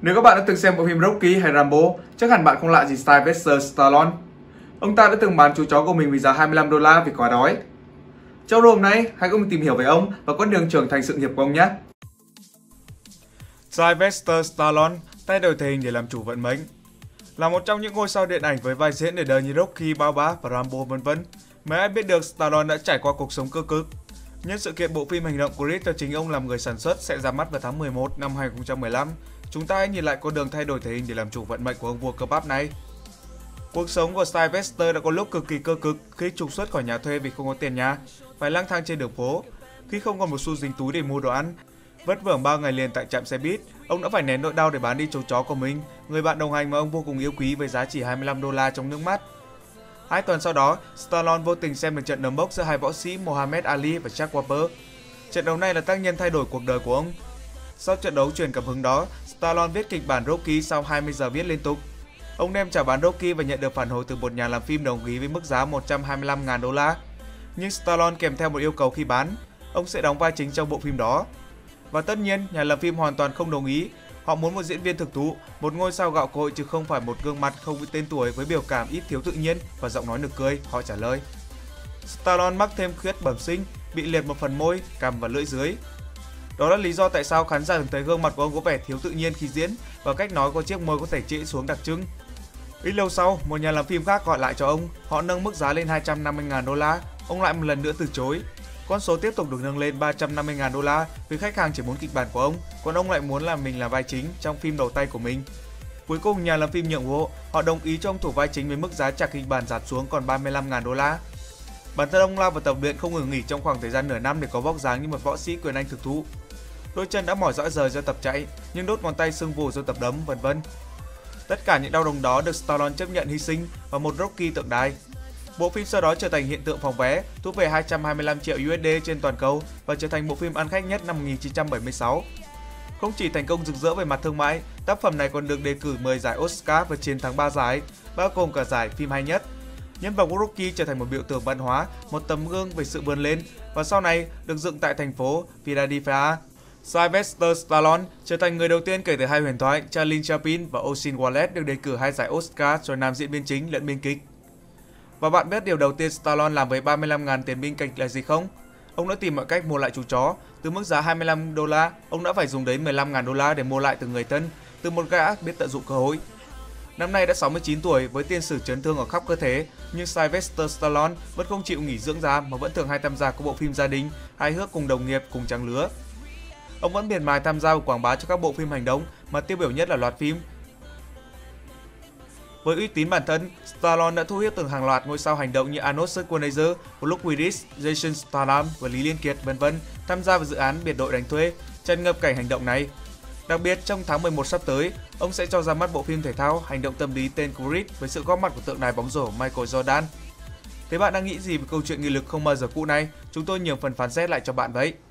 Nếu các bạn đã từng xem bộ phim Rocky hay Rambo, chắc hẳn bạn không lạ gì Sylvester Stallone. Ông ta đã từng bán chú chó của mình với giá 25 đô la vì quá đói. Trong video hôm nay, hãy cùng tìm hiểu về ông và con đường trưởng thành sự nghiệp của ông nhé. Sylvester Stallone thay đổi thể hình để làm chủ vận mệnh. Là một trong những ngôi sao điện ảnh với vai diễn để đời như Rocky, Balboa và Rambo v.v. Mấy ai biết được Stallone đã trải qua cuộc sống cơ cực. Nhân sự kiện bộ phim hành động Creed do chính ông làm người sản xuất sẽ ra mắt vào tháng 11 năm 2015, chúng ta hãy nhìn lại con đường thay đổi thể hình để làm chủ vận mệnh của ông vua cơ bắp này. Cuộc sống của Sylvester đã có lúc cực kỳ cơ cực khi trục xuất khỏi nhà thuê vì không có tiền nhà, phải lang thang trên đường phố. Khi không còn một xu dính túi để mua đồ ăn, vất vưởng 3 ngày liền tại trạm xe buýt, ông đã phải nén nỗi đau để bán đi chú chó của mình, người bạn đồng hành mà ông vô cùng yêu quý với giá chỉ 25 đô la trong nước mắt. 2 tuần sau đó, Stallone vô tình xem được trận đấm bốc giữa hai võ sĩ Muhammad Ali và Jack Wapper. Trận đấu này là tác nhân thay đổi cuộc đời của ông. Sau trận đấu truyền cảm hứng đó, Stallone viết kịch bản Rocky sau 20 giờ viết liên tục. Ông đem chào bán Rocky và nhận được phản hồi từ một nhà làm phim đồng ý với mức giá 125.000 đô la. Nhưng Stallone kèm theo một yêu cầu khi bán, ông sẽ đóng vai chính trong bộ phim đó. Và tất nhiên, nhà làm phim hoàn toàn không đồng ý. Họ muốn một diễn viên thực thụ, một ngôi sao gạo cội chứ không phải một gương mặt không tên tuổi với biểu cảm ít thiếu tự nhiên và giọng nói nực cười, họ trả lời. Stallone mắc thêm khuyết bẩm sinh, bị liệt một phần môi, cằm và lưỡi dưới. Đó là lý do tại sao khán giả thường thấy gương mặt của ông có vẻ thiếu tự nhiên khi diễn và cách nói có chiếc môi có thể trễ xuống đặc trưng. Ít lâu sau, một nhà làm phim khác gọi lại cho ông, họ nâng mức giá lên 250.000 đô la, ông lại một lần nữa từ chối. Con số tiếp tục được nâng lên 350.000 đô la vì khách hàng chỉ muốn kịch bản của ông, còn ông lại muốn là mình là vai chính trong phim đầu tay của mình. Cuối cùng nhà làm phim nhượng bộ, họ đồng ý cho ông thủ vai chính với mức giá trả kịch bản giảm xuống còn 35.000 đô la. Bản thân ông lao vào tập luyện không ngừng nghỉ trong khoảng thời gian nửa năm để có vóc dáng như một võ sĩ quyền Anh thực thụ. Đôi chân đã mỏi rã rời do tập chạy, nhưng đốt ngón tay sưng vù do tập đấm, v.v. Tất cả những đau đớn đó được Stallone chấp nhận hy sinh và một Rocky tượng đài. Bộ phim sau đó trở thành hiện tượng phòng vé, thu về 225 triệu USD trên toàn cầu và trở thành bộ phim ăn khách nhất năm 1976. Không chỉ thành công rực rỡ về mặt thương mại, tác phẩm này còn được đề cử 10 giải Oscar và chiến thắng 3 giải, bao gồm cả giải phim hay nhất. Nhân vật Rocky trở thành một biểu tượng văn hóa, một tấm gương về sự vươn lên và sau này được dựng tại thành phố Philadelphia. Sylvester Stallone trở thành người đầu tiên kể từ hai huyền thoại Charlie Chaplin và Orson Welles được đề cử 2 giải Oscar cho nam diễn viên chính lẫn biên kịch. Và bạn biết điều đầu tiên Stallone làm với 35.000 tiền biên kịch là gì không? Ông đã tìm mọi cách mua lại chú chó. Từ mức giá 25 đô la, ông đã phải dùng đến 15.000 đô la để mua lại từ người thân, từ một gã biết tận dụng cơ hội. Năm nay đã 69 tuổi với tiền sử chấn thương ở khắp cơ thể, nhưng Sylvester Stallone vẫn không chịu nghỉ dưỡng da mà vẫn thường hay tham gia các bộ phim gia đình, hài hước cùng đồng nghiệp cùng trang lứa. Ông vẫn miệt mài tham gia và quảng bá cho các bộ phim hành động mà tiêu biểu nhất là loạt phim. Với uy tín bản thân, Stallone đã thu hút từng hàng loạt ngôi sao hành động như Arnold Schwarzenegger, Bruce Willis, Jason Statham và Lý Liên Kiệt v.v. tham gia vào dự án Biệt đội đánh thuê, tràn ngập cảnh hành động này. Đặc biệt trong tháng 11 sắp tới, ông sẽ cho ra mắt bộ phim thể thao hành động tâm lý tên Creed với sự góp mặt của tượng đài bóng rổ Michael Jordan. Thế bạn đang nghĩ gì về câu chuyện nghị lực không bao giờ cũ này? Chúng tôi nhường phần phán xét lại cho bạn vậy.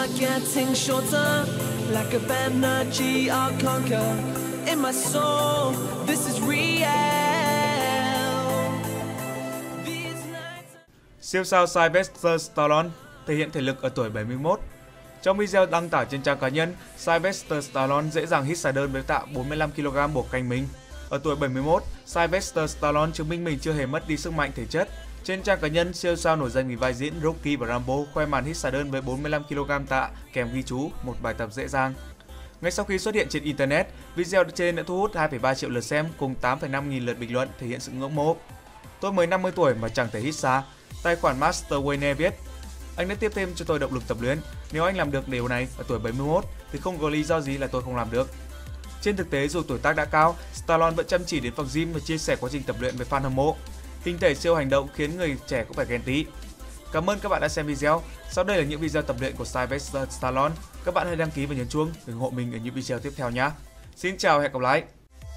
getting shorter, like a energy I'll conquer. In my soul, this is real. Siêu sao Sylvester Stallone thể hiện thể lực ở tuổi 71. Trong video đăng tải trên trang cá nhân, Sylvester Stallone dễ dàng hít xà đơn với tạ 45 kg buộc cạnh mình. Ở tuổi 71, Sylvester Stallone chứng minh mình chưa hề mất đi sức mạnh thể chất. Trên trang cá nhân, siêu sao nổi danh vì vai diễn Rocky và Rambo khoe màn hít xà đơn với 45 kg tạ kèm ghi chú một bài tập dễ dàng. Ngay sau khi xuất hiện trên Internet, video trên đã thu hút 2,3 triệu lượt xem cùng 8,5 nghìn lượt bình luận thể hiện sự ngưỡng mộ. Tôi mới 50 tuổi mà chẳng thể hít xà. Tài khoản Master Wayne viết: Anh đã tiếp thêm cho tôi động lực tập luyện. Nếu anh làm được điều này ở tuổi 71 thì không có lý do gì là tôi không làm được. Trên thực tế, dù tuổi tác đã cao, Stallone vẫn chăm chỉ đến phòng gym và chia sẻ quá trình tập luyện với fan hâm mộ. Hình thể siêu hành động khiến người trẻ cũng phải ghen tị. Cảm ơn các bạn đã xem video. Sau đây là những video tập luyện của Sylvester Stallone. Các bạn hãy đăng ký và nhấn chuông để ủng hộ mình ở những video tiếp theo nhé. Xin chào và hẹn gặp lại.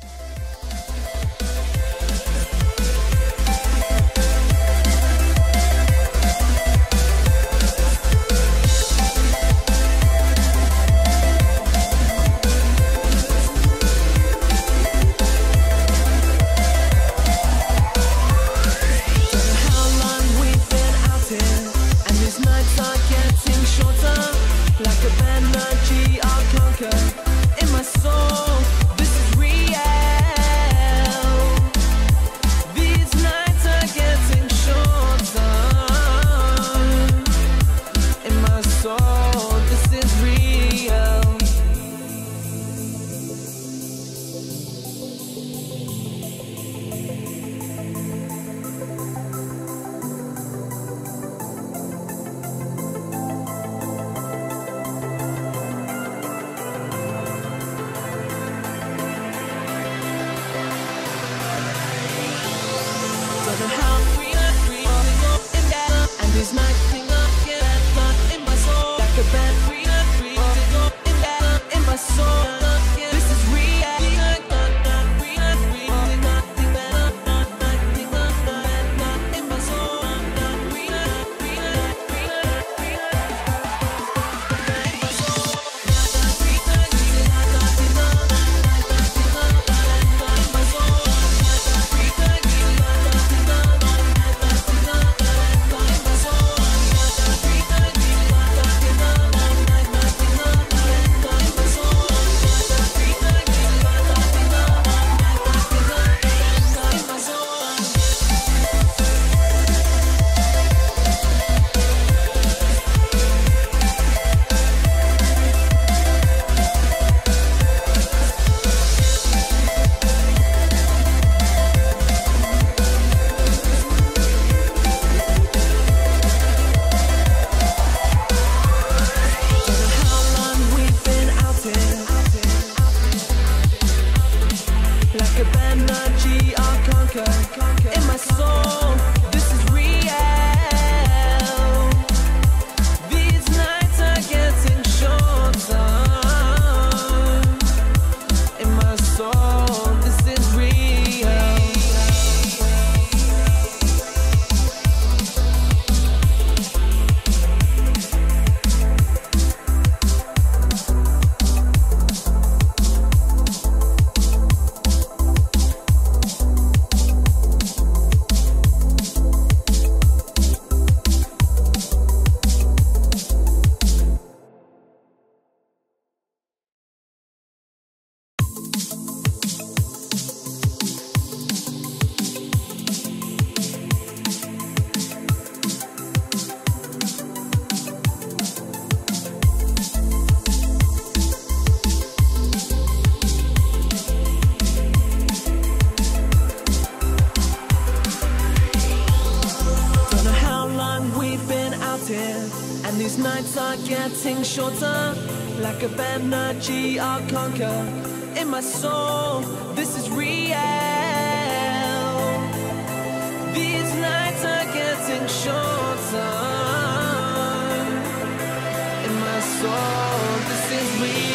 In my soul, this is real. These nights are getting shorter. In my soul, this is real. And these nights in my soul, like a band in my soul. This is real. In my soul. In my soul, this is real. These nights are getting shorter. In my soul, this is real. And these nights are getting shorter, like a energy I'll conquer. In my soul, this is real. These nights are getting shorter. In my soul, this is real.